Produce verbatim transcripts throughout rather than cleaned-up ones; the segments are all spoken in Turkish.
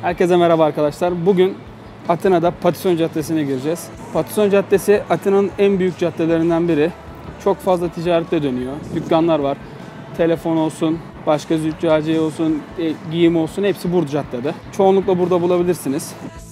Herkese merhaba arkadaşlar. Bugün Atina'da Patison Caddesi'ne gireceğiz. Patison Caddesi Atina'nın en büyük caddelerinden biri. Çok fazla ticaretle dönüyor. Dükkanlar var. Telefon olsun, başka züccaciye olsun, giyim olsun hepsi burada caddede. Çoğunlukla burada bulabilirsiniz.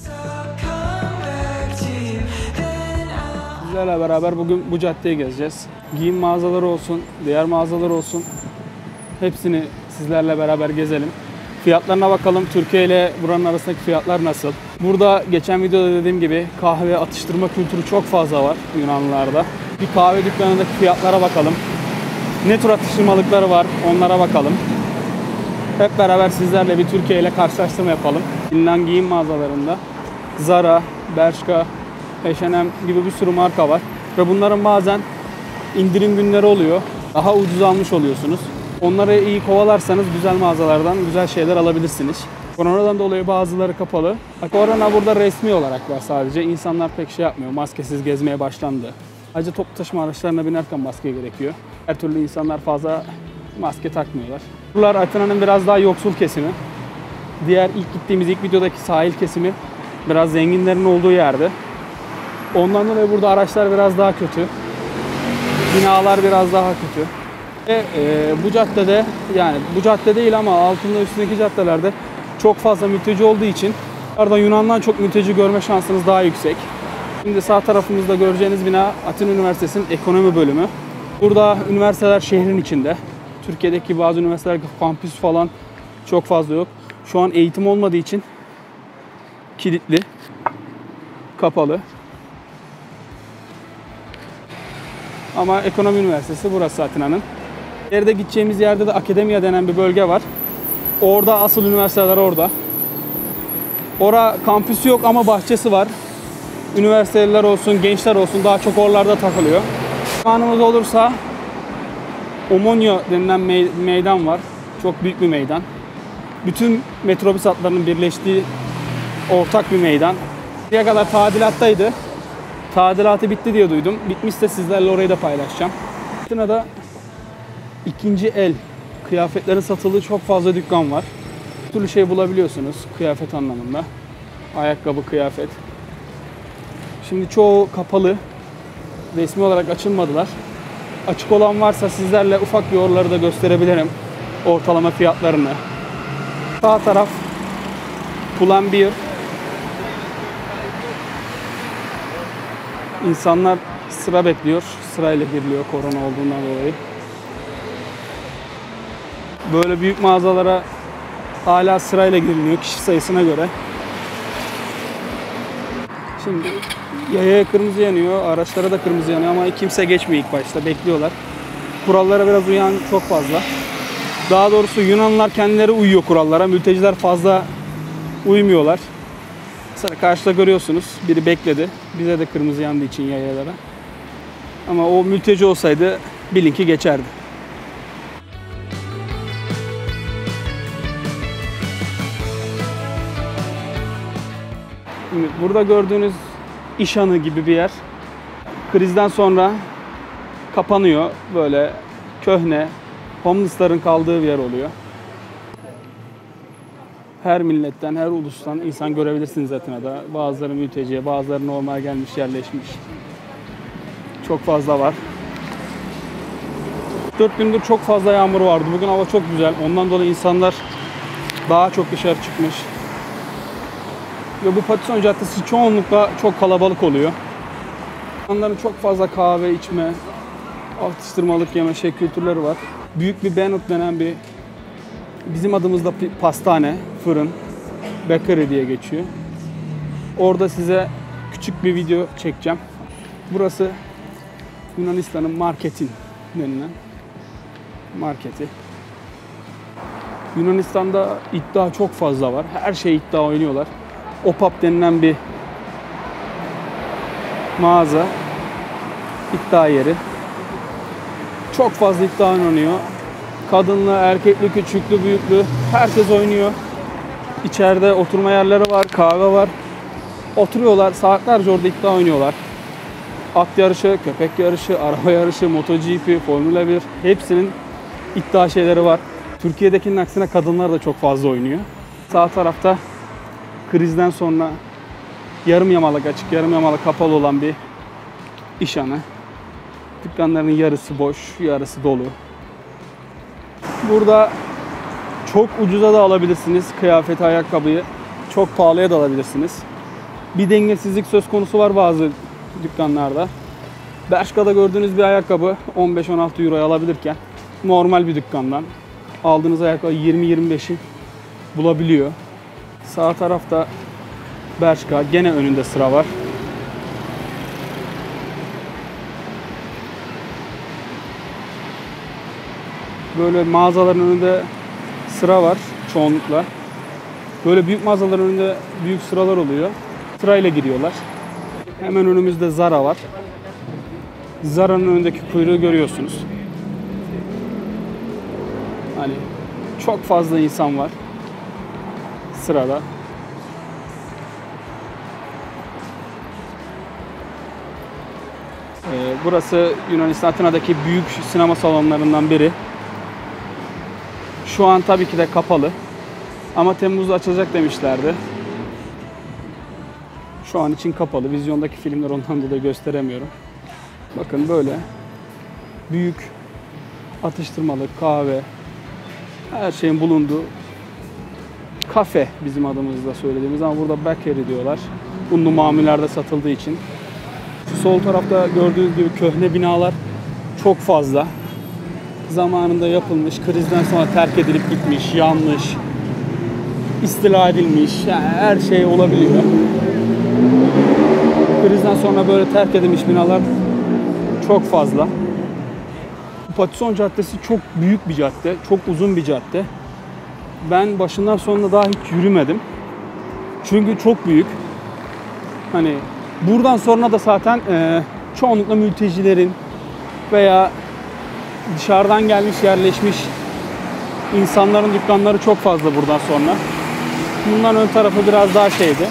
Sizlerle beraber bugün bu caddeyi gezeceğiz. Giyim mağazaları olsun, diğer mağazalar olsun. Hepsini sizlerle beraber gezelim. Fiyatlarına bakalım. Türkiye ile buranın arasındaki fiyatlar nasıl? Burada geçen videoda dediğim gibi kahve atıştırma kültürü çok fazla var Yunanlılarda. Bir kahve dükkanındaki fiyatlara bakalım. Ne tür atıştırmalıkları var onlara bakalım. Hep beraber sizlerle bir Türkiye ile karşılaştırma yapalım. Bilinen giyim mağazalarında Zara, Bershka, H and M gibi bir sürü marka var. Ve bunların bazen indirim günleri oluyor. Daha ucuz almış oluyorsunuz. Onları iyi kovalarsanız güzel mağazalardan güzel şeyler alabilirsiniz. Koronadan dolayı bazıları kapalı. Korona burada resmi olarak var sadece. İnsanlar pek şey yapmıyor. Maskesiz gezmeye başlandı. Ayrıca toplu taşıma araçlarına binerken maske gerekiyor. Her türlü insanlar fazla maske takmıyorlar. Buralar Atina'nın biraz daha yoksul kesimi. Diğer ilk gittiğimiz ilk videodaki sahil kesimi biraz zenginlerin olduğu yerde. Ondan dolayı burada araçlar biraz daha kötü. Binalar biraz daha kötü. Ve e, bu caddede, yani bu cadde değil ama altında üstündeki caddelerde çok fazla mülteci olduğu için orada Yunan'dan çok mülteci görme şansınız daha yüksek. Şimdi sağ tarafımızda göreceğiniz bina Atina Üniversitesi'nin ekonomi bölümü. Burada üniversiteler şehrin içinde. Türkiye'deki bazı üniversiteler kampüs falan çok fazla yok. Şu an eğitim olmadığı için kilitli, kapalı. Ama ekonomi üniversitesi burası Atina'nın. İleride gideceğimiz yerde de Akademiya denen bir bölge var. Orada asıl üniversiteler orada. Ora kampüsü yok ama bahçesi var. Üniversiteliler olsun, gençler olsun daha çok oralarda takılıyor. Zamanımız olursa Omonio denilen me meydan var. Çok büyük bir meydan. Bütün metrobüs hatlarının birleştiği ortak bir meydan. Buraya kadar tadilattaydı. Tadilatı bitti diye duydum. Bitmişse sizlerle orayı da paylaşacağım. Atina'da ikinci el kıyafetlerin satıldığı çok fazla dükkan var. Bir türlü şey bulabiliyorsunuz kıyafet anlamında. Ayakkabı, kıyafet. Şimdi çoğu kapalı. Resmi olarak açılmadılar. Açık olan varsa sizlerle ufak bir oraları da gösterebilirim. Ortalama fiyatlarını. Sağ taraf Pull&Bear. İnsanlar sıra bekliyor. Sırayla giriliyor korona olduğundan dolayı. Böyle büyük mağazalara hala sırayla giriliyor kişi sayısına göre. Şimdi yayaya kırmızı yanıyor, araçlara da kırmızı yanıyor ama kimse geçmiyor ilk başta, bekliyorlar. Kurallara biraz uyan çok fazla. Daha doğrusu Yunanlılar kendileri uyuyor kurallara, mülteciler fazla uymuyorlar. Mesela karşıda görüyorsunuz, biri bekledi. Bize de kırmızı yandığı için yayalara. Ama o mülteci olsaydı bilin ki geçerdi. Şimdi burada gördüğünüz İşhanı gibi bir yer. Krizden sonra kapanıyor. Böyle köhne, homeless'ların kaldığı bir yer oluyor. Her milletten, her ulustan insan görebilirsiniz Atina'da. Bazıları mülteci, bazıları normal gelmiş, yerleşmiş. Çok fazla var. dört gündür çok fazla yağmur vardı. Bugün hava çok güzel. Ondan dolayı insanlar daha çok dışarı çıkmış. Ve bu Patison Caddesi çoğunlukla çok kalabalık oluyor. İnsanların çok fazla kahve içme, atıştırmalık yeme şey kültürleri var. Büyük bir Benut denen bir, bizim adımızda pastane, fırın, bakery diye geçiyor. Orada size küçük bir video çekeceğim. Burası Yunanistan'ın marketin denilen marketi. Yunanistan'da iddia çok fazla var. Her şey iddia oynuyorlar. Opap denilen bir mağaza, iddia yeri. Çok fazla iddia oynanıyor. Kadınlı, erkekli, küçüklü, büyüklü herkes oynuyor. İçeride oturma yerleri var, kahve var. Oturuyorlar, saatlerce orada iddia oynuyorlar. At yarışı, köpek yarışı, araba yarışı, MotoGP, Formula bir hepsinin iddia şeyleri var. Türkiye'dekinin aksine kadınlar da çok fazla oynuyor. Sağ tarafta krizden sonra yarım yamalak açık, yarım yamalak kapalı olan bir iş anı. Dükkanların yarısı boş, yarısı dolu. Burada çok ucuza da alabilirsiniz kıyafeti, ayakkabıyı. Çok pahalıya da alabilirsiniz. Bir dengesizlik söz konusu var bazı dükkanlarda. Bershka'da gördüğünüz bir ayakkabı on beş on altı euroya alabilirken normal bir dükkandan aldığınız ayakkabı yirmi yirmi beşi bulabiliyor. Sağ tarafta Bershka, gene önünde sıra var. Böyle mağazaların önünde sıra var çoğunlukla. Böyle büyük mağazaların önünde büyük sıralar oluyor. Sırayla giriyorlar. Hemen önümüzde Zara var. Zara'nın önündeki kuyruğu görüyorsunuz. Hani çok fazla insan var sırada. Ee, burası Yunanistan Atina'daki büyük sinema salonlarından biri. Şu an tabii ki de kapalı. Ama Temmuz'da açılacak demişlerdi. Şu an için kapalı. Vizyondaki filmler ondan dolayı gösteremiyorum. Bakın böyle büyük atıştırmalık, kahve, her şeyin bulunduğu kafe bizim adımızda söylediğimiz, ama burada bakery diyorlar. Unlu mamullerde satıldığı için. Şu sol tarafta gördüğünüz gibi köhne binalar çok fazla. Zamanında yapılmış, krizden sonra terk edilip gitmiş, yanmış, istila edilmiş, yani her şey olabiliyor. Krizden sonra böyle terk edilmiş binalar çok fazla. Patison Caddesi çok büyük bir cadde, çok uzun bir cadde. Ben başından sonuna daha hiç yürümedim. Çünkü çok büyük. Hani buradan sonra da zaten e, çoğunlukla mültecilerin veya dışarıdan gelmiş, yerleşmiş insanların dükkanları çok fazla buradan sonra. Bundan ön tarafı biraz daha şeydi.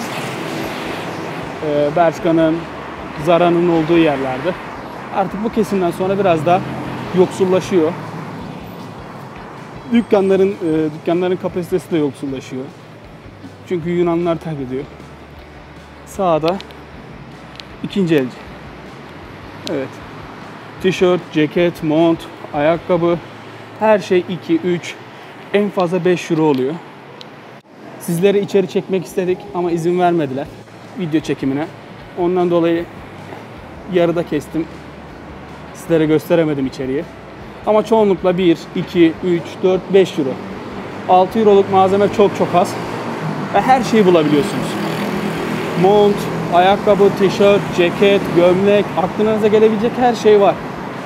E, Bershka'nın, Zara'nın olduğu yerlerde. Artık bu kesimden sonra biraz daha yoksullaşıyor. Dükkanların e, dükkanların kapasitesi de yoksullaşıyor. Çünkü Yunanlılar terk ediyor. Sağda ikinci elci. Evet. Tişört, ceket, mont, ayakkabı, her şey iki, üç, en fazla beş euro oluyor. Sizleri içeri çekmek istedik ama izin vermediler video çekimine. Ondan dolayı yarıda kestim. Sizlere gösteremedim içeriği. Ama çoğunlukla bir, iki, üç, dört, beş euro. altı euroluk malzeme çok çok az. Ve her şeyi bulabiliyorsunuz. Mont, ayakkabı, tişört, ceket, gömlek, aklınıza gelebilecek her şey var.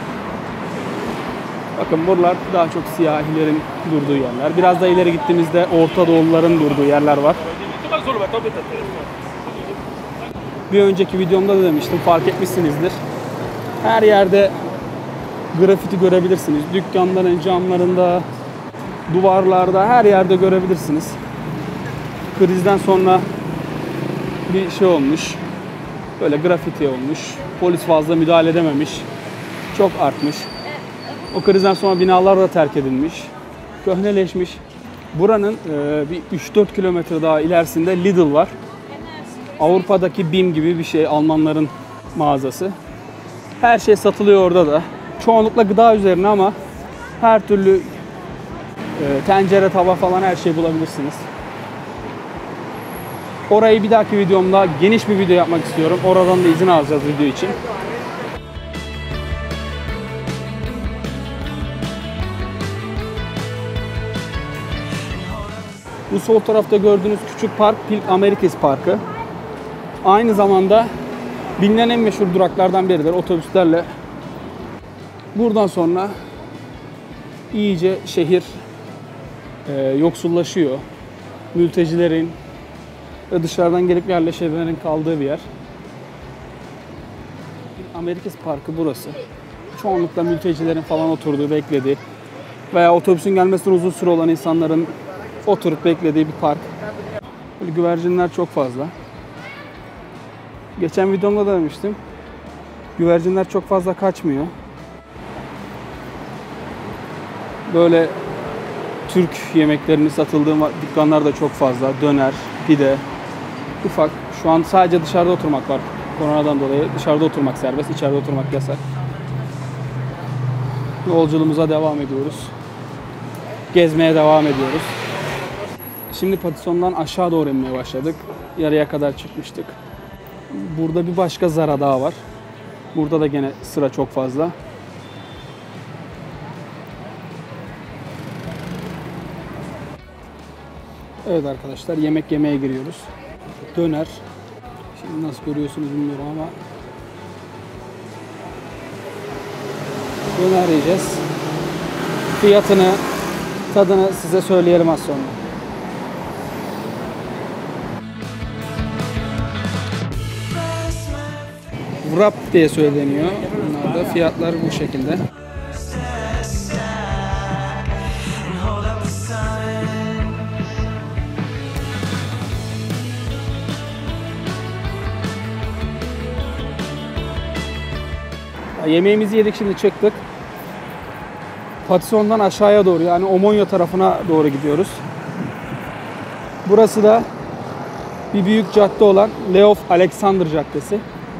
Bakın buralar daha çok siyahilerin durduğu yerler. Biraz da ileri gittiğimizde Orta Doğuluların durduğu yerler var. Bir önceki videomda da demiştim, fark etmişsinizdir. Her yerde grafiti görebilirsiniz. Dükkanların camlarında, duvarlarda, her yerde görebilirsiniz. Krizden sonra bir şey olmuş. Böyle grafiti olmuş. Polis fazla müdahale edememiş. Çok artmış. O krizden sonra binalar da terk edilmiş. Köhneleşmiş. Buranın e, bir üç dört kilometre daha ilerisinde Lidl var. Avrupa'daki BİM gibi bir şey, Almanların mağazası. Her şey satılıyor orada da. Çoğunlukla gıda üzerine ama her türlü e, tencere, tava falan her şey bulabilirsiniz. Orayı bir dahaki videomda geniş bir video yapmak istiyorum. Oradan da izin alacağız video için. Bu sol tarafta gördüğünüz küçük park Pilk Amerikis Parkı. Aynı zamanda bilinen en meşhur duraklardan biridir. Otobüslerle buradan sonra iyice şehir e, yoksullaşıyor. Mültecilerin ve dışarıdan gelip yerleşenlerin kaldığı bir yer. Amerikis Parkı burası. Çoğunlukla mültecilerin falan oturduğu, beklediği veya otobüsün gelmesine uzun süre olan insanların oturup beklediği bir park. Böyle güvercinler çok fazla. Geçen videomda da demiştim. Güvercinler çok fazla kaçmıyor. Böyle Türk yemeklerinin satıldığı dükkanlar da çok fazla. Döner, pide, ufak. Şu an sadece dışarıda oturmak var. Koronadan dolayı dışarıda oturmak serbest, içeride oturmak yasak. Yolculuğumuza devam ediyoruz. Gezmeye devam ediyoruz. Şimdi Patison'dan aşağı doğru inmeye başladık. Yarıya kadar çıkmıştık. Burada bir başka Zara daha var. Burada da gene sıra çok fazla. Evet arkadaşlar, yemek yemeye giriyoruz. Döner. Şimdi nasıl görüyorsunuz bilmiyorum ama döner yiyeceğiz. Fiyatını, tadını size söyleyelim az sonra. Wrap diye söyleniyor. Bunlar da fiyatlar bu şekilde. Yemeğimizi yedik, şimdi çıktık. Patison'dan aşağıya doğru, yani Omonia tarafına doğru gidiyoruz. Burası da bir büyük cadde olan Leof Alexander Caddesi.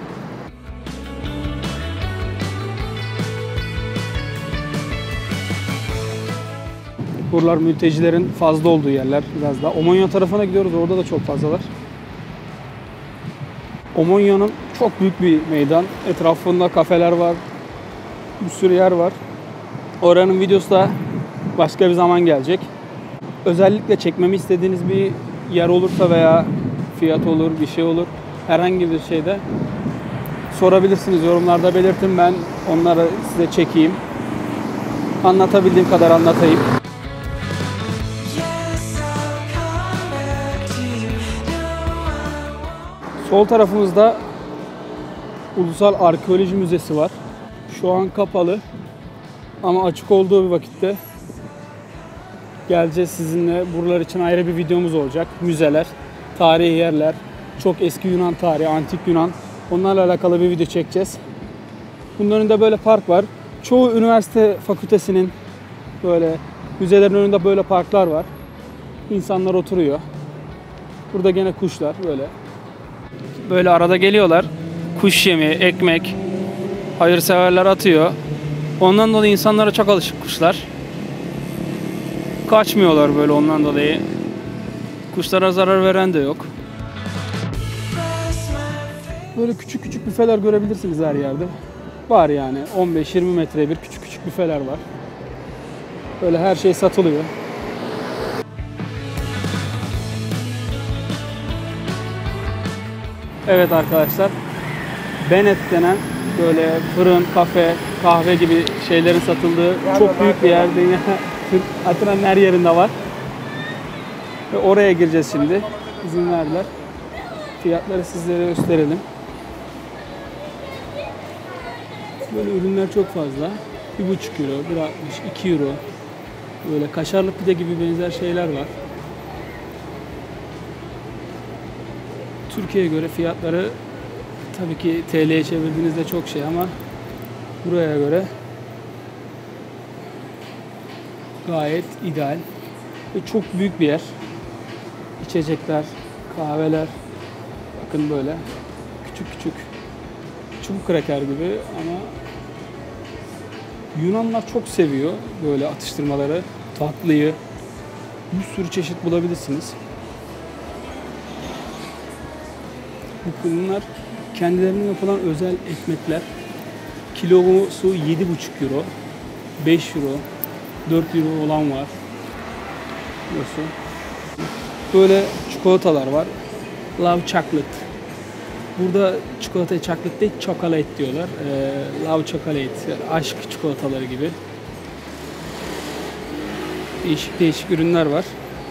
Buralar mültecilerin fazla olduğu yerler biraz daha. Omonia tarafına gidiyoruz, orada da çok fazlalar. Omonia'nın çok büyük bir meydan. Etrafında kafeler var. Bir sürü yer var. Oranın videosu da başka bir zaman gelecek. Özellikle çekmemi istediğiniz bir yer olursa veya fiyat olur, bir şey olur, herhangi bir şeyde sorabilirsiniz. Yorumlarda belirtin, ben onları size çekeyim. Anlatabildiğim kadar anlatayım. Sol tarafımızda Ulusal Arkeoloji Müzesi var. Şu an kapalı ama açık olduğu bir vakitte geleceğiz sizinle. Buralar için ayrı bir videomuz olacak. Müzeler, tarihi yerler, çok eski Yunan tarihi, antik Yunan. Onlarla alakalı bir video çekeceğiz. Bunun önünde böyle park var. Çoğu üniversite fakültesinin böyle müzelerin önünde böyle parklar var. İnsanlar oturuyor. Burada gene kuşlar böyle. Böyle arada geliyorlar. Kuş yemi, ekmek, hayırseverler atıyor. Ondan dolayı insanlara çok alışık kuşlar. Kaçmıyorlar böyle ondan dolayı. Kuşlara zarar veren de yok. Böyle küçük küçük büfeler görebilirsiniz her yerde. Var yani on beş yirmi metreye bir küçük küçük büfeler var. Böyle her şey satılıyor. Evet arkadaşlar, Bennett denen böyle fırın, kafe, kahve gibi şeylerin satıldığı çok büyük bir yer. Atina'nın her yerinde var. Ve oraya gireceğiz şimdi. İzin verdiler. Fiyatları sizlere gösterelim. Böyle ürünler çok fazla. bir buçuk euro, bir altmış, iki euro. Böyle kaşarlı pide gibi benzer şeyler var. Türkiye'ye göre fiyatları tabii ki T L'ye çevirdiğinizde çok şey ama buraya göre gayet ideal ve çok büyük bir yer. İçecekler, kahveler, bakın böyle küçük küçük çubuk kraker gibi ama Yunanlar çok seviyor böyle atıştırmaları, tatlıyı. Bir sürü çeşit bulabilirsiniz. Bunlar kendilerine yapılan özel ekmekler. Kilosu yedi buçuk euro, beş euro, dört euro olan var. Nasıl? Böyle çikolatalar var. Love chocolate. Burada çikolataya chocolate değil, chocolate diyorlar. Ee, love chocolate, aşk çikolataları gibi. Değişik değişik ürünler var.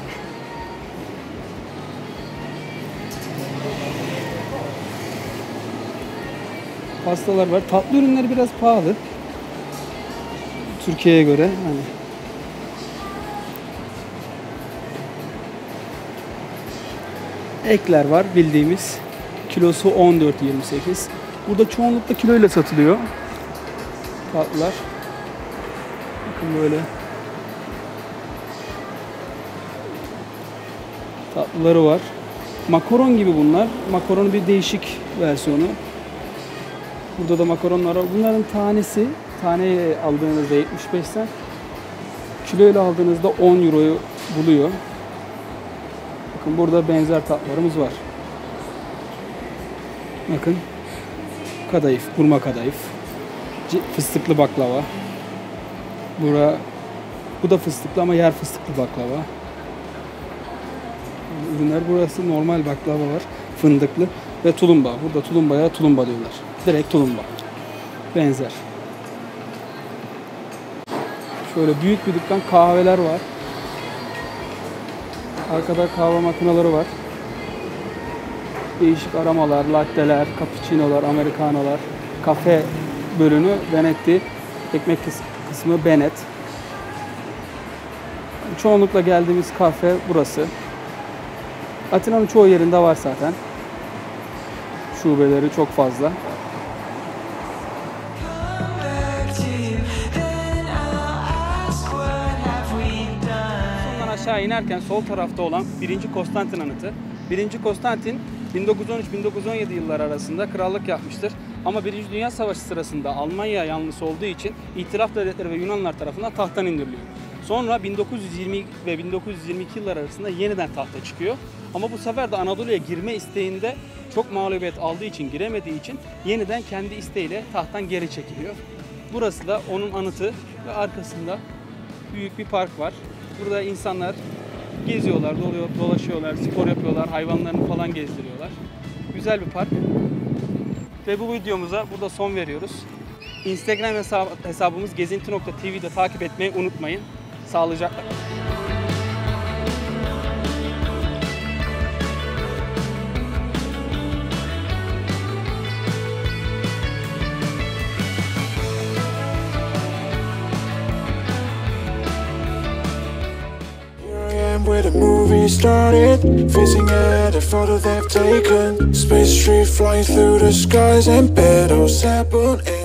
Pastalar var. Tatlı ürünleri biraz pahalı. Türkiye'ye göre. Yani ekler var bildiğimiz. Kilosu on dört yirmi sekiz. Burada çoğunlukla kiloyla satılıyor. Tatlılar. Bakın böyle. Tatlıları var. Makaron gibi bunlar. Makaronun bir değişik versiyonu. Burada da makaronlar var. Bunların tanesi, taneye aldığınızda yetmiş beş cent. Kiloyla aldığınızda on euroyu buluyor. Bakın burada benzer tatlarımız var. Bakın. Kadayıf, burma kadayıf. Fıstıklı baklava. Bura, bu da fıstıklı ama yer fıstıklı baklava. Ürünler, burası normal baklava var. Fındıklı ve tulumba. Burada tulumbaya tulumba diyorlar. Direkt tulumba. Benzer. Şöyle büyük bir dükkan, kahveler var. Arkada kahve makineleri var. Değişik aromalar, latteler, cappuccino'lar, americano'lar. Kafe bölümü Benetti. Ekmek kısmı Benet. Çoğunlukla geldiğimiz kafe burası. Atina'nın çoğu yerinde var zaten. Şubeleri çok fazla. Sondan aşağı inerken sol tarafta olan birinci Konstantin Anıtı. birinci Konstantin bin dokuz yüz on üç bin dokuz yüz on yedi yılları arasında krallık yapmıştır. Ama birinci Dünya Savaşı sırasında Almanya yanlısı olduğu için İtilaf Devletleri ve Yunanlar tarafından tahttan indiriliyor. Sonra bin dokuz yüz yirmi ve bin dokuz yüz yirmi iki yılları arasında yeniden tahta çıkıyor. Ama bu sefer de Anadolu'ya girme isteğinde çok mağlubiyet aldığı için, giremediği için yeniden kendi isteğiyle tahttan geri çekiliyor. Burası da onun anıtı ve arkasında büyük bir park var. Burada insanlar geziyorlar, dolaşıyorlar, spor yapıyorlar, hayvanlarını falan gezdiriyorlar. Güzel bir park. Ve bu videomuza burada son veriyoruz. Instagram hesabımız gezinti nokta tv'de takip etmeyi unutmayın. Sağlıcakla. Where the movie started, facing at a photo they've taken. Space tree flying through the skies and petals happen.